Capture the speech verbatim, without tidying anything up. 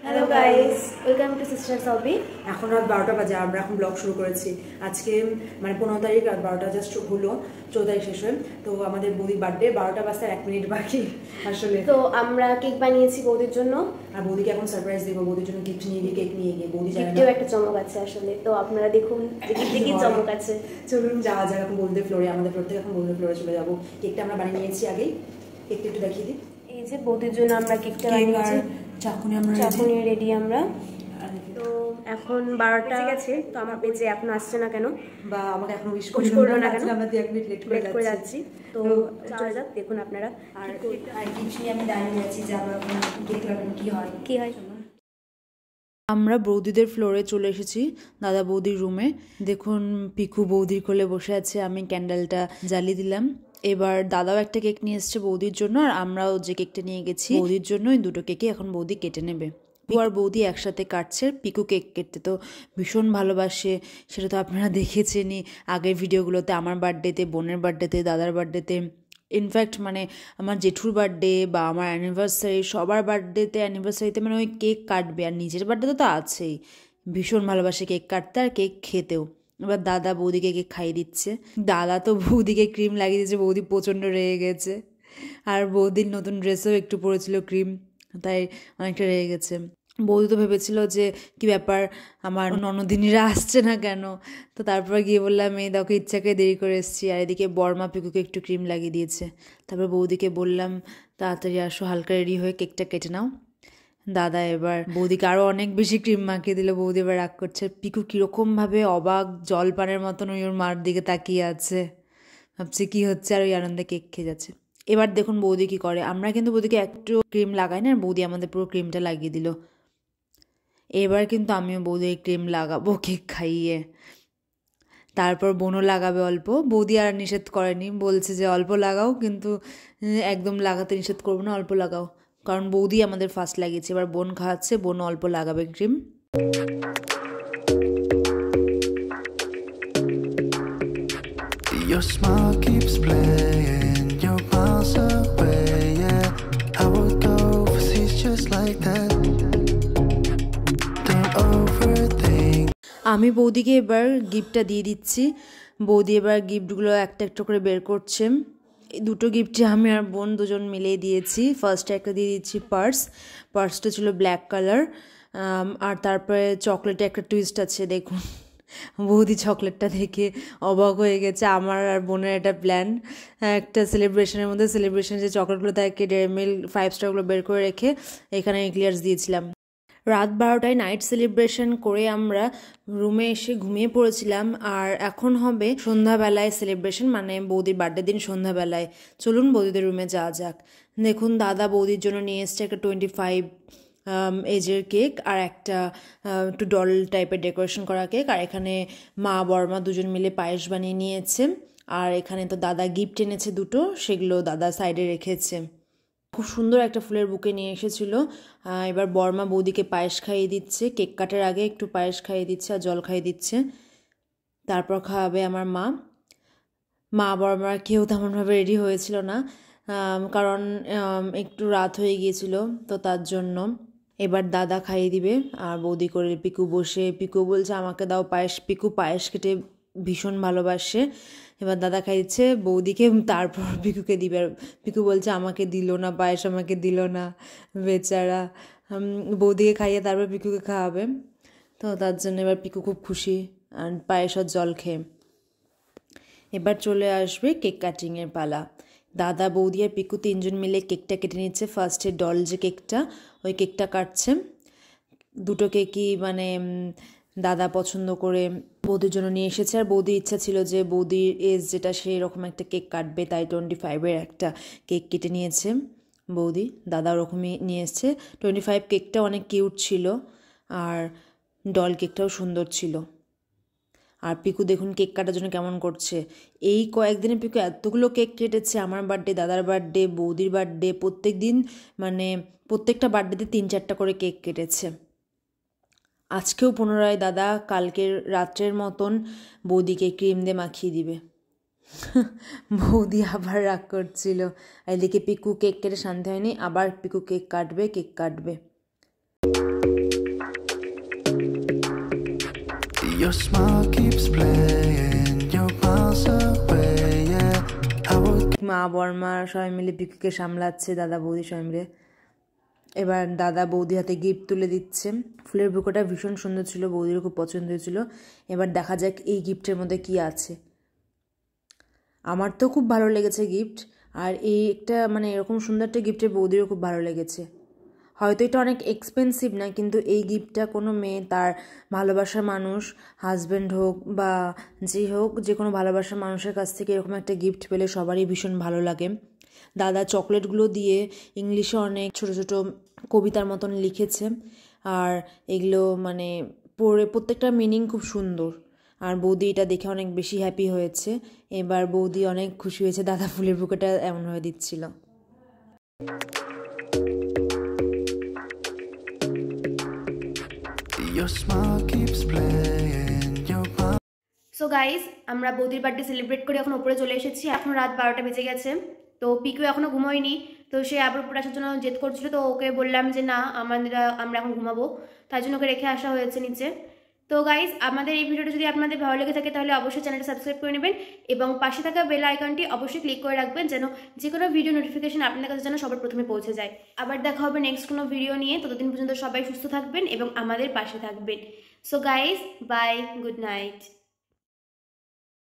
Hello guys, welcome to sisters hobby. এখন রাত বারোটা বাজে, আমরা এখন ব্লগ শুরু করেছি। আজকে মানে পনেরো তারিখ রাত বারোটা জাস্ট হলো, চৌদ্দ তারিখ শেষ হয়ে। তো আমাদের বৌদির বার্থডে, বারোটা বাজতে এক মিনিট বাকি আসলে। তো আমরা কেক বানিয়েছি বৌদির জন্য, আর বৌদিকে এখন সারপ্রাইজ দেবো। বৌদির জন্য গিফট নিয়ে গিয়ে কেক নিয়ে গিয়ে বৌদি জানে গিফটেও একটা চমক আছে আসলে। তো আপনারা দেখুন যে গিফটে কি চমক আছে। চলুন যাওয়া যাক এখন বৌদির ফ্লোরে। আমাদের ফ্লোর থেকে এখন বৌদির ফ্লোরে চলে যাবো। কেকটা আমরা বানিয়ে নিয়েছি আগেই, কেকটা একটু দেখিয়ে দিই। এই যে বৌদির জন্য আমরা কেকটা বানিয়েছি, চাকুনি আমরা চাকুনি রেডি আমরা। তো এখন বারোটা গেছে, তো আমার পেজে এখন আসছে না কেন, বা আমাকে এখনো উইশ করলো না কেন, আমরা এক মিনিট লেট করে যাচ্ছি। তো চলে যাক, দেখুন আপনারা। আর আর গিফট নিয়ে আমি দাঁড়িয়ে আছি যে আমরা কেক লাগানো কি হয় কি হয়। আমরা বৌদিদের ফ্লোরে চলে এসেছি, দাদা বৌদির রুমে। দেখুন পিকু বৌদির কোলে বসে আছে, আমি ক্যান্ডেলটা জ্বালিয়ে দিলাম। এবার দাদাও একটা কেক নিয়ে এসছে বৌদির জন্য, আর আমরাও যে কেকটা নিয়ে গেছি বৌদির জন্য, এই দুটো কেকে এখন বৌদি কেটে নেবে। পিকু আর বৌদি একসাথে কাটছে। পিকু কেক কেটে তো ভীষণ ভালোবাসে, সেটা তো আপনারা দেখেছেনই আগের ভিডিওগুলোতে, আমার বার্থডেতে, বোনের বার্থডেতে, দাদার বার্থডেতে, ইনফ্যাক্ট মানে আমার জেঠুর বার্থডে বা আমার অ্যানিভার্সারি, সবার বার্থডেতে অ্যানিভার্সারিতে মানে ওই কেক কাটবে। আর নিজের বার্থডেতে তো আছেই, ভীষণ ভালোবাসে কেক কাটতে আর কেক খেতেও। এবার দাদা বৌদিকে কেক খাইয়ে দিচ্ছে। দাদা তো বৌদিকে ক্রিম লাগিয়ে দিচ্ছে, বৌদি প্রচণ্ড রেগে গেছে। আর বৌদির নতুন ড্রেসও একটু পরেছিল ক্রিম, তাই অনেকটা রেগে গেছে। বৌদি তো ভেবেছিল যে কি ব্যাপার, আমার ননদিনীরা আসছে না কেন। তো তারপর গিয়ে বললাম এই দেখো ইচ্ছাকে দেরি করে এসেছি। আর এদিকে বর্মা পিকুকে একটু ক্রিম লাগিয়ে দিয়েছে। তারপর বৌদিকে বললাম তাড়াতাড়ি আসো, হালকা রেডি হয়ে কেকটা কেটে নাও। দাদা এবার বৌদিকে আরও অনেক বেশি ক্রিম মাখিয়ে দিল। বৌদি এবার রাগ করছে। পিকু কীরকমভাবে অবাক জলপানের মতন ওই ওর মার দিকে তাকিয়ে আছে, ভাবছে কী হচ্ছে, আর ওই আনন্দে কেক খেয়ে যাচ্ছে। এবার দেখুন বৌদি কী করে। আমরা কিন্তু বৌদিকে একটু ক্রিম লাগাই না, আর বৌদি আমাদের পুরো ক্রিমটা লাগিয়ে দিল। এবার কিন্তু আমিও বৌদির ক্রিম লাগাবো কেক খাইয়ে, তারপর বোনও লাগাবে অল্প। বৌদি আর নিষেধ করেনি, বলছে যে অল্প লাগাও, কিন্তু একদম লাগাতে নিষেধ করবো না, অল্প লাগাও, কারণ বৌদি আমাদের ফার্স্ট লাগিয়েছে। এবার বোন খাওয়াচ্ছে, বোন অল্প লাগাবে cream. Your smile keeps playing, your miles away, yeah. I would go overseas just like that. Don't overthink. আমি বৌদিকে এবার গিফটটা দিয়ে দিচ্ছি। বৌদি এবার গিফটগুলো একটা একটা করে বের করছে। এই দুটো গিফটই আমি আর বোন দুজন মিলেই দিয়েছি। ফার্স্টে একটা দিয়ে দিচ্ছি পার্স, পার্সটা ছিল ব্ল্যাক কালার। আর তারপরে চকলেটে একটা টুইস্ট আছে, দেখুন বৌদি চকলেটটা দেখে অবাক হয়ে গেছে। আমার আর বোনের একটা প্ল্যান, একটা সেলিব্রেশনের মধ্যে সেলিব্রেশন যে চকলেটগুলো তাকে ডেয়ারি মিল্ক ফাইভ স্টারগুলো বের করে রেখে এখানে এক্লিয়ার্স দিয়েছিলাম। রাত বারোটায় নাইট সেলিব্রেশন করে আমরা রুমে এসে ঘুমিয়ে পড়েছিলাম। আর এখন হবে সন্ধ্যাবেলায় সেলিব্রেশন, মানে বৌদির বার্থডে দিন সন্ধ্যাবেলায়। চলুন বৌদিদের রুমে যাওয়া যাক। দেখুন দাদা বৌদির জন্য নিয়ে এসছে একটা টোয়েন্টি ফাইভ এজের কেক, আর একটা একটু ডল টাইপের ডেকোরেশন করা কেক। আর এখানে মা বর্মা দুজন মিলে পায়েস বানিয়ে নিয়েছে। আর এখানে তো দাদা গিফট এনেছে দুটো, সেগুলো দাদা সাইডে রেখেছে। খুব সুন্দর একটা ফুলের বুকে নিয়ে এসেছিলো। এবার বর্মা বৌদিকে পায়েস খাইয়ে দিচ্ছে, কেক কাটার আগে একটু পায়েস খাইয়ে দিচ্ছে আর জল খাইয়ে দিচ্ছে। তারপর খাওয়াবে আমার মা। মা বর্মা কেউ তেমনভাবে রেডি হয়েছিল না, কারণ একটু রাত হয়ে গিয়েছিল, তো তার জন্য। এবার দাদা খাইয়ে দিবে আর বৌদি করে পিকু বসে, পিকু বলছে আমাকে দাও পায়েস। পিকু পায়েস খেতে ভীষণ ভালোবাসে। এবার দাদা খাই দিচ্ছে বৌদিকে, তারপর পিকুকে দিবে। আর পিকু বলছে আমাকে দিল না পায়েস, আমাকে দিল না বেচারা। বৌদিকে খাইয়ে তারপর পিকুকে খাওয়াবে, তো তার জন্য এবার পিকু খুব খুশি আর পায়েস আর জল খেয়ে। এবার চলে আসবে কেক কাটিংয়ের পালা। দাদা বৌদি আর পিকু তিনজন মিলে কেকটা কেটে নিচ্ছে। ফার্স্টে ডল যে কেকটা, ওই কেকটা কাটছে। দুটো কেকই মানে দাদা পছন্দ করে বৌদির জন্য নিয়ে এসেছে। আর বৌদির ইচ্ছা ছিল যে বৌদির এজ যেটা সেই রকম একটা কেক কাটবে, তাই টোয়েন্টি ফাইভের একটা কেক কেটে নিয়েছে বৌদি। দাদা ওরকমই নিয়ে এসছে। টোয়েন্টি ফাইভ কেকটা অনেক কিউট ছিল, আর ডল কেকটাও সুন্দর ছিল। আর পিকু দেখুন কেক কাটার জন্য কেমন করছে। এই কয়েকদিনে পিকু এতগুলো কেক কেটেছে, আমার বার্থডে, দাদার বার্থডে, বৌদির বার্থডে, প্রত্যেক দিন মানে প্রত্যেকটা বার্থডেতে তিন চারটা করে কেক কেটেছে। আজকেও পুনরায় দাদা কালকের রাত্রের মতন বৌদিকে ক্রিম দিয়ে মাখিয়ে দিবে। বৌদি আবার রাগ করছিল। এদিকে পিকু কেক কেটে শান্তি হয়নি, আবার পিকু কেক কাটবে কেক কাটবে Your smile keeps playing, your miles away, yeah. I would মা বর্মা সবাই মিলে পিকুকে সামলাচ্ছে, দাদা বৌদি সবাই মিলে। এবার দাদা বৌদি হাতে গিফট তুলে দিচ্ছে। ফুলের বুকোটা ভীষণ সুন্দর ছিল, বৌদিরও খুব পছন্দ হয়েছিল। এবার দেখা যাক এই গিফটের মধ্যে কি আছে। আমার তো খুব ভালো লেগেছে গিফট, আর এই একটা মানে এরকম সুন্দর একটা গিফটের বৌদিরও খুব ভালো লেগেছে। হয়তো এটা অনেক এক্সপেন্সিভ না, কিন্তু এই গিফটটা কোনো মেয়ে তার ভালোবাসার মানুষ, হাজব্যান্ড হোক বা যে হোক, যে কোনো ভালোবাসার মানুষের কাছ থেকে এরকম একটা গিফট পেলে সবারই ভীষণ ভালো লাগে। দাদা চকলেটগুলো দিয়ে ইংলিশে অনেক ছোট ছোট কবিতার মতন লিখেছে, আর এগুলো মানে পড়ে প্রত্যেকটা মিনিং খুব সুন্দর। আর বৌদি এটা দেখে অনেক বেশি হ্যাপি হয়েছে। এবার বৌদি অনেক খুশি হয়েছে, দাদা ফুলের বুকেটা এমনভাবে দিচ্ছিল। your smile keeps playing, your mind. So guys, আমরা বৌদির বার্থডে সেলিব্রেট করে এখন উপরে চলে এসেছি। এখন রাত বারোটা বেজে গেছে, তো পিকু এখনও ঘুমোয়নি। তো সে আবার উপরে আসার জন্য জেদ করছিল, তো ওকে বললাম যে না, আমরা আমরা এখন ঘুমাবো, তাই জন্য ওকে রেখে আসা হয়েছে নিচে। তো গাইজ, আমাদের এই ভিডিওটা যদি আপনাদের ভালো লেগে থাকে তাহলে অবশ্যই চ্যানেলটা সাবস্ক্রাইব করে নেবেন এবং পাশে থাকা বেল আইকনটি অবশ্যই ক্লিক করে রাখবেন, যেন যে কোনো ভিডিও নোটিফিকেশন আপনাদের কাছে যেন সবার প্রথমে পৌঁছে যায়। আবার দেখা হবে নেক্সট কোনো ভিডিও নিয়ে। ততদিন পর্যন্ত সবাই সুস্থ থাকবেন এবং আমাদের পাশে থাকবেন। So guys, bye, good night.